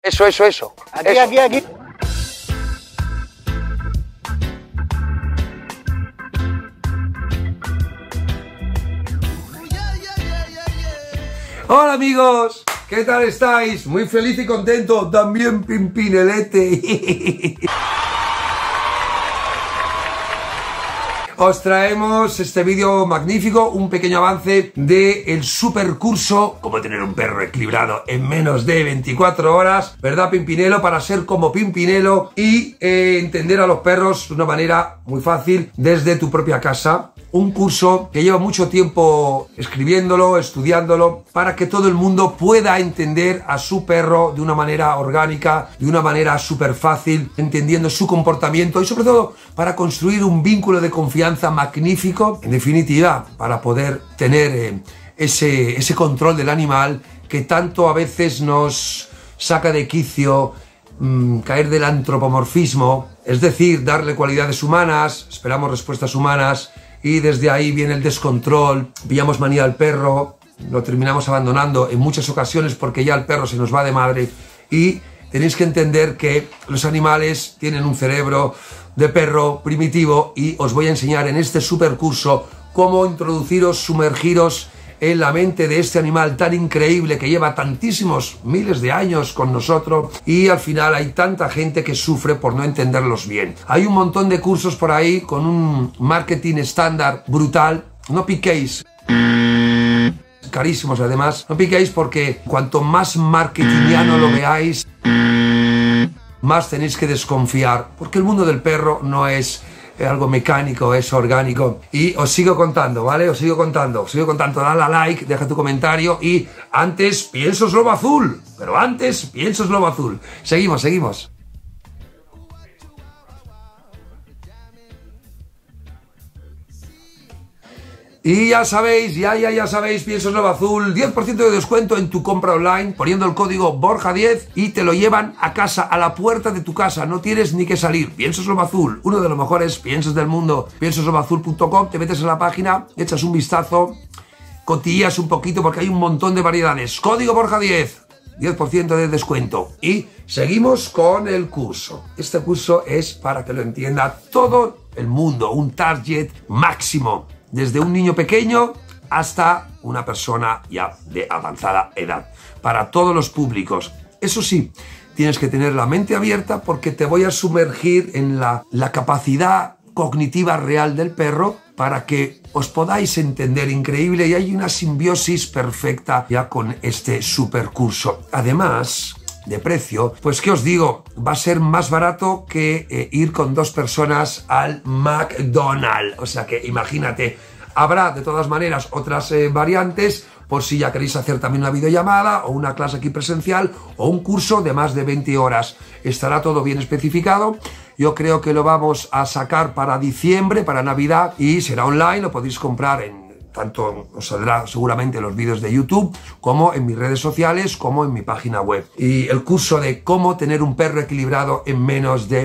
Eso. Aquí. Hola amigos, ¿qué tal estáis? Muy feliz y contento, también Pimpinelete. Os traemos este vídeo magnífico, un pequeño avance del super curso Cómo tener un perro equilibrado en menos de 24 horas, ¿verdad Pimpinelo? Para ser como Pimpinelo y entender a los perros de una manera muy fácil desde tu propia casa. Un curso que lleva mucho tiempo escribiéndolo, estudiándolo, para que todo el mundo pueda entender a su perro de una manera orgánica, de una manera súper fácil, entendiendo su comportamiento y sobre todo para construir un vínculo de confianza magnífico, en definitiva, para poder tener ese control del animal que tanto a veces nos saca de quicio, caer del antropomorfismo, es decir, darle cualidades humanas, esperamos respuestas humanas, y desde ahí viene el descontrol, pillamos manía al perro, lo terminamos abandonando en muchas ocasiones porque ya el perro se nos va de madre. Y tenéis que entender que los animales tienen un cerebro de perro primitivo y os voy a enseñar en este super curso cómo introduciros, sumergiros en la mente de este animal tan increíble que lleva tantísimos miles de años con nosotros y al final hay tanta gente que sufre por no entenderlos bien. Hay un montón de cursos por ahí con un marketing estándar brutal. No piquéis. Carísimos además. No piquéis porque cuanto más marketingiano lo veáis, más tenéis que desconfiar. Porque el mundo del perro no es algo mecánico, es orgánico. Y os sigo contando, ¿vale? Os sigo contando. Dale a like, deja tu comentario y antes piensos lobo azul. Pero antes piensos lobo azul. Seguimos. Y ya sabéis, piensos lobo azul, 10% de descuento en tu compra online poniendo el código Borja10 y te lo llevan a casa, a la puerta de tu casa, no tienes ni que salir. Piensos lobo azul, uno de los mejores piensos del mundo, piensosloboazul.com, te metes en la página, echas un vistazo, cotillas un poquito porque hay un montón de variedades. Código Borja10, 10% de descuento. Y seguimos con el curso. Este curso es para que lo entienda todo el mundo, un target máximo. Desde un niño pequeño hasta una persona ya de avanzada edad. Para todos los públicos. Eso sí, tienes que tener la mente abierta porque te voy a sumergir en la capacidad cognitiva real del perro para que os podáis entender increíble y hay una simbiosis perfecta ya con este supercurso. Además de precio, pues ¿qué os digo? Va a ser más barato que ir con dos personas al McDonald's. O sea que imagínate, habrá de todas maneras otras variantes por si ya queréis hacer también una videollamada o una clase aquí presencial o un curso de más de 20 horas. Estará todo bien especificado. Yo creo que lo vamos a sacar para diciembre, para Navidad y será online, lo podéis comprar tanto os saldrá seguramente en los vídeos de YouTube, como en mis redes sociales, como en mi página web. Y el curso de cómo tener un perro equilibrado en menos de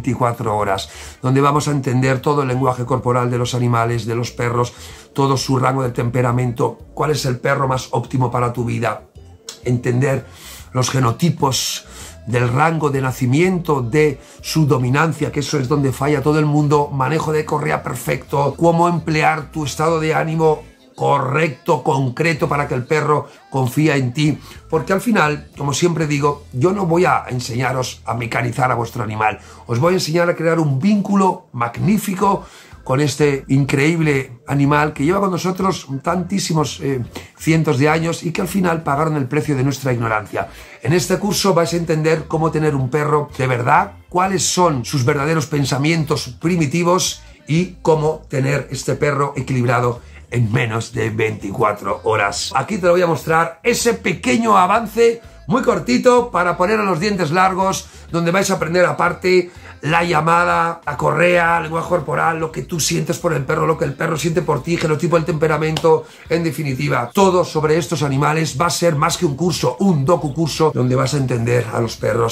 24 horas, donde vamos a entender todo el lenguaje corporal de los animales, de los perros, todo su rango de temperamento, cuál es el perro más óptimo para tu vida, entender los genotipos del rango de nacimiento, de su dominancia, que eso es donde falla todo el mundo, manejo de correa perfecto, cómo emplear tu estado de ánimo correcto, concreto, para que el perro confíe en ti, porque al final, como siempre digo, yo no voy a enseñaros a mecanizar a vuestro animal, os voy a enseñar a crear un vínculo magnífico con este increíble animal que lleva con nosotros tantísimos cientos de años y que al final pagaron el precio de nuestra ignorancia. En este curso vais a entender cómo tener un perro de verdad, cuáles son sus verdaderos pensamientos primitivos y cómo tener este perro equilibrado en menos de 24 horas. Aquí te lo voy a mostrar ese pequeño avance muy cortito para poner a los dientes largos, donde vais a aprender aparte la llamada, la correa, el lenguaje corporal, lo que tú sientes por el perro, lo que el perro siente por ti, genotipo del temperamento, en definitiva, todo sobre estos animales. Va a ser más que un curso, un docu curso, donde vas a entender a los perros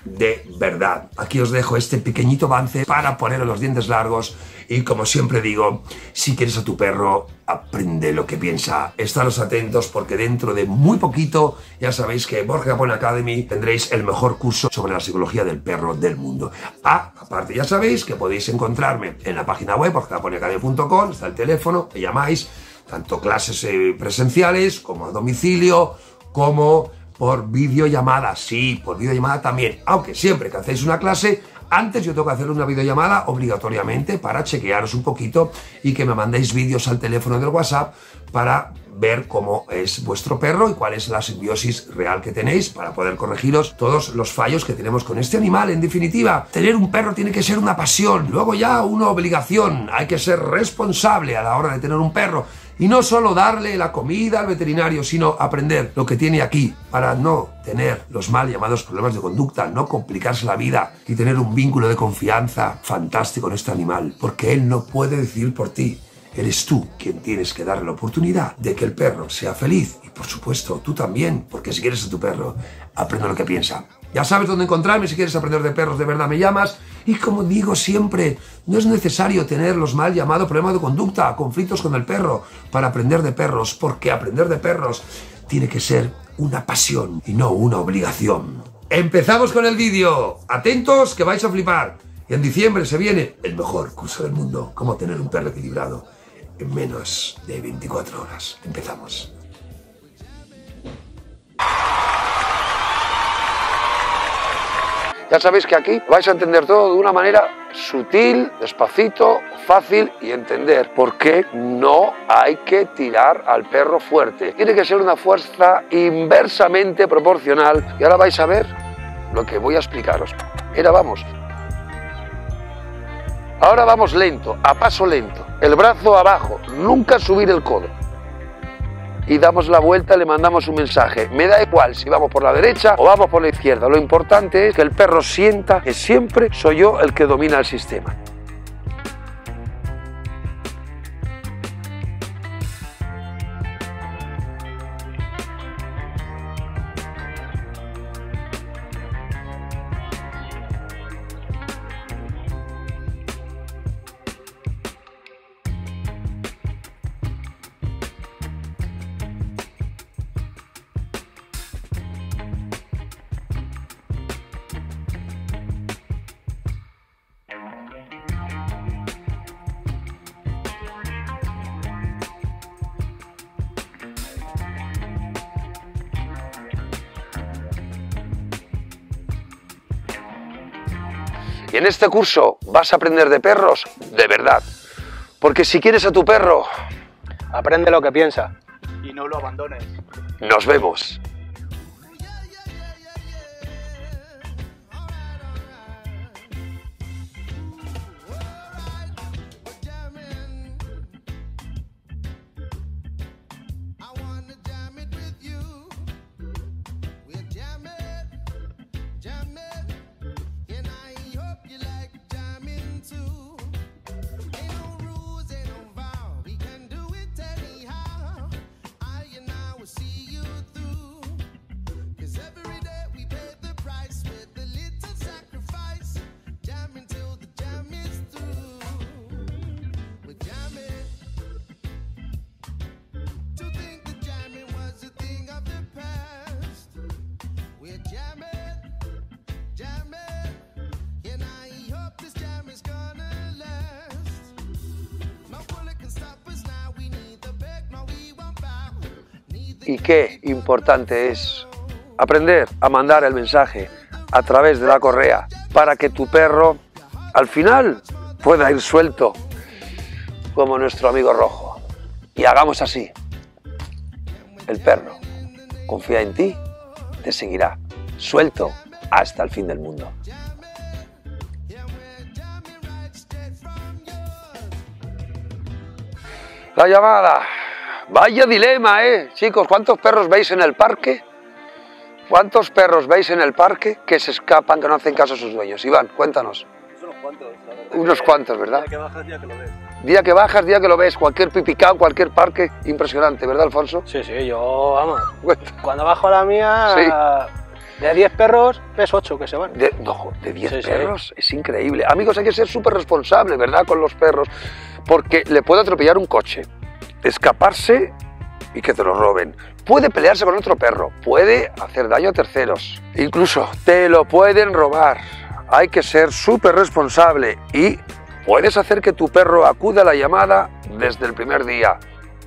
de verdad. Aquí os dejo este pequeñito avance para poner los dientes largos y, como siempre digo, si quieres a tu perro, aprende lo que piensa. Estaros atentos porque dentro de muy poquito ya sabéis que en Borja Capone Academy tendréis el mejor curso sobre la psicología del perro del mundo. Aparte ya sabéis que podéis encontrarme en la página web borjacaponeacademy.com, está el teléfono, me llamáis, tanto clases presenciales como a domicilio, como por videollamada. Sí, por videollamada también, aunque siempre que hacéis una clase, antes yo tengo que hacer una videollamada obligatoriamente para chequearos un poquito y que me mandéis vídeos al teléfono del WhatsApp para ver cómo es vuestro perro y cuál es la simbiosis real que tenéis para poder corregiros todos los fallos que tenemos con este animal. En definitiva, tener un perro tiene que ser una pasión, luego ya una obligación. Hay que ser responsable a la hora de tener un perro y no solo darle la comida al veterinario, sino aprender lo que tiene aquí para no tener los mal llamados problemas de conducta, no complicarse la vida y tener un vínculo de confianza fantástico en este animal, porque él no puede decidir por ti. Eres tú quien tienes que darle la oportunidad de que el perro sea feliz. Y por supuesto, tú también, porque si quieres a tu perro, aprende lo que piensa. Ya sabes dónde encontrarme, si quieres aprender de perros de verdad me llamas. Y como digo siempre, no es necesario tener los mal llamados problemas de conducta, conflictos con el perro, para aprender de perros, porque aprender de perros tiene que ser una pasión y no una obligación. ¡Empezamos con el vídeo! Atentos que vais a flipar. Y en diciembre se viene el mejor curso del mundo, cómo tener un perro equilibrado en menos de 24 horas. Empezamos. Ya sabéis que aquí vais a entender todo de una manera sutil, despacito, fácil y entender por qué no hay que tirar al perro fuerte. Tiene que ser una fuerza inversamente proporcional y ahora vais a ver lo que voy a explicaros. Mira, vamos. Ahora vamos lento, a paso lento, el brazo abajo, nunca subir el codo. Y damos la vuelta, le mandamos un mensaje. Me da igual si vamos por la derecha o vamos por la izquierda. Lo importante es que el perro sienta que siempre soy yo el que domina el sistema. Y en este curso vas a aprender de perros de verdad. Porque si quieres a tu perro, aprende lo que piensa y no lo abandones. Nos vemos. Y qué importante es aprender a mandar el mensaje a través de la correa para que tu perro al final pueda ir suelto como nuestro amigo Rojo. Y hagamos así. El perro confía en ti, te seguirá suelto hasta el fin del mundo. La llamada. Vaya dilema, chicos, ¿cuántos perros veis en el parque? ¿Cuántos perros veis en el parque que se escapan, que no hacen caso a sus dueños? Iván, cuéntanos. Unos cuantos, la verdad. Unos cuantos, ¿verdad? Día que bajas, día que lo ves. Día que bajas, día que lo ves, cualquier pipicao, cualquier parque, impresionante, ¿verdad, Alfonso? Sí, yo, vamos. Cuando bajo a la mía, De 10 perros, ves 8 que se van. De 10 perros, es increíble. Amigos, hay que ser súper responsable, ¿verdad?, con los perros, porque le puede atropellar un coche, escaparse y que te lo roben. Puede pelearse con otro perro, puede hacer daño a terceros, incluso te lo pueden robar. Hay que ser súper responsable y puedes hacer que tu perro acuda a la llamada desde el primer día.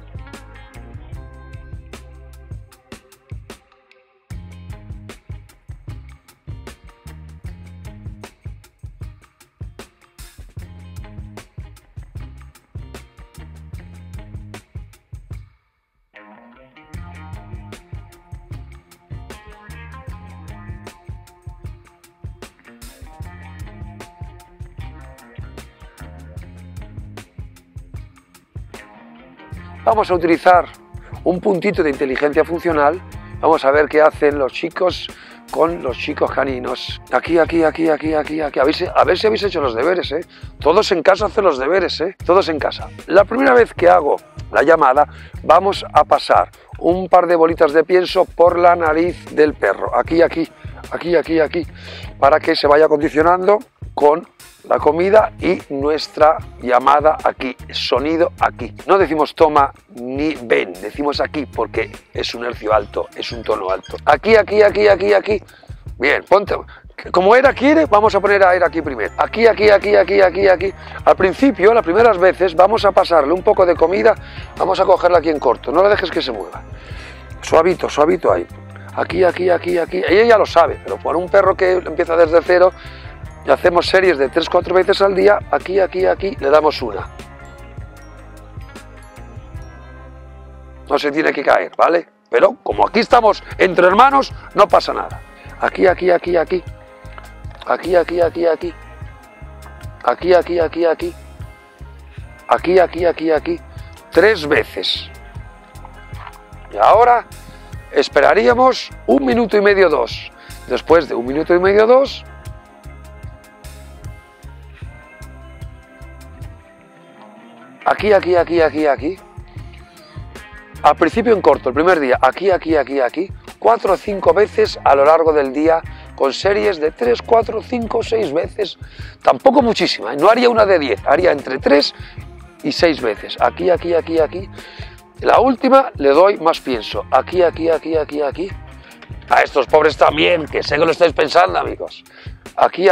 Vamos a utilizar un puntito de inteligencia funcional. Vamos a ver qué hacen los chicos con los chicos caninos. Aquí. A ver si habéis hecho los deberes, ¿eh? Todos en casa hacen los deberes, ¿eh? Todos en casa. La primera vez que hago la llamada, vamos a pasar un par de bolitas de pienso por la nariz del perro. Aquí, para que se vaya condicionando con la comida y nuestra llamada aquí, sonido aquí. No decimos toma ni ven, decimos aquí porque es un hercio alto, es un tono alto. Aquí. Bien, ponte. Como ERA quiere, vamos a poner a ERA aquí primero. Aquí. Al principio, las primeras veces, vamos a pasarle un poco de comida, vamos a cogerla aquí en corto, no la dejes que se mueva. Suavito ahí. Aquí. Ella ya lo sabe, pero por un perro que empieza desde cero, y hacemos series de 3-4 veces al día, aquí, le damos una. No se tiene que caer, ¿vale? Pero como aquí estamos entre hermanos, no pasa nada. Aquí. Aquí. 3 veces. Y ahora esperaríamos 1 minuto y medio, 2. Después de 1 minuto y medio, 2... Aquí. Al principio en corto, el primer día, aquí. 4 o 5 veces a lo largo del día, con series de 3, 4, 5, 6 veces. Tampoco muchísima, no haría una de 10, haría entre 3 y 6 veces. Aquí. La última le doy más pienso. Aquí. A estos pobres también, que sé que lo estáis pensando, amigos. Aquí.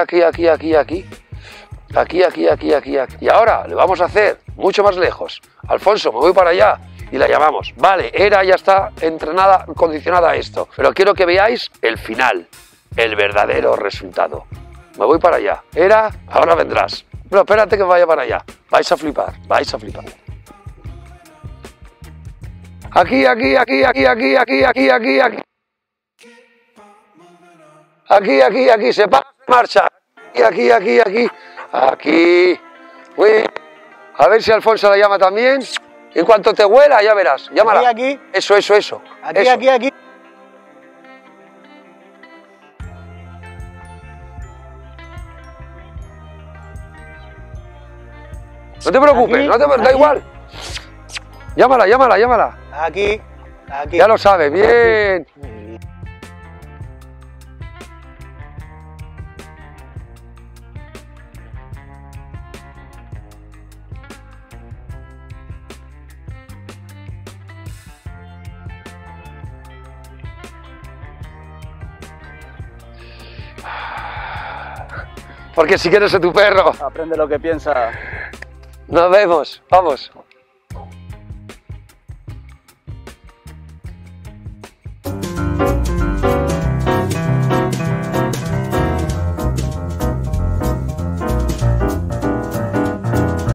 Y ahora le vamos a hacer mucho más lejos. Alfonso, me voy para allá y la llamamos. Vale, ERA ya está entrenada, condicionada a esto, pero quiero que veáis el final, el verdadero resultado. Me voy para allá. ERA, ahora vendrás. Pero espérate que vaya para allá. Vais a flipar. Aquí. Aquí, se para, marcha. Aquí. Uy. A ver si Alfonso la llama también. En cuanto te huela, ya verás. Llámala. Aquí. Eso. Aquí. No te preocupes, da igual. Llámala. Aquí. Ya lo sabe, bien. Porque si quieres a tu perro. Aprende lo que piensa. Nos vemos, vamos.